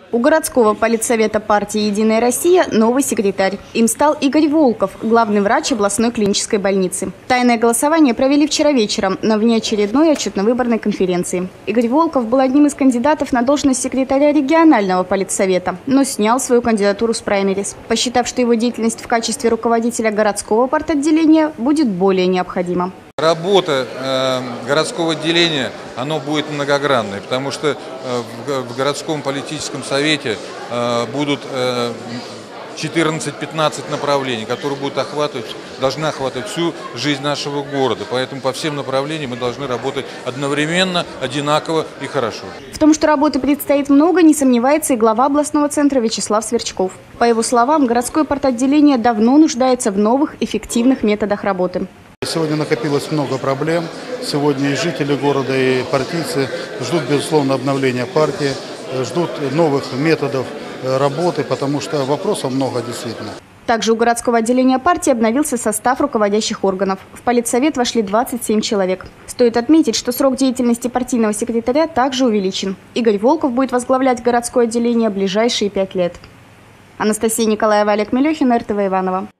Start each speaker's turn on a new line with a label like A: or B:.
A: У городского политсовета партии «Единая Россия» новый секретарь. Им стал Игорь Волков, главный врач областной клинической больницы. Тайное голосование провели вчера вечером на внеочередной отчетно-выборной конференции. Игорь Волков был одним из кандидатов на должность секретаря регионального политсовета, но снял свою кандидатуру с праймерис, посчитав, что его деятельность в качестве руководителя городского партотделения будет более необходима.
B: Работа городского отделения, оно будет многогранной, потому что в городском политическом совете будут 14-15 направлений, которые должны охватывать всю жизнь нашего города. Поэтому по всем направлениям мы должны работать одновременно, одинаково и хорошо.
A: В том, что работы предстоит много, не сомневается и глава областного центра Вячеслав Сверчков. По его словам, городское партотделение давно нуждается в новых, эффективных методах работы.
C: Сегодня накопилось много проблем. Сегодня и жители города, и партийцы ждут, безусловно, обновления партии, ждут новых методов работы, потому что вопросов много действительно.
A: Также у городского отделения партии обновился состав руководящих органов. В политсовет вошли 27 человек. Стоит отметить, что срок деятельности партийного секретаря также увеличен. Игорь Волков будет возглавлять городское отделение ближайшие 5 лет. Анастасия Николаева, Олег Мелехин, РТВ Иваново.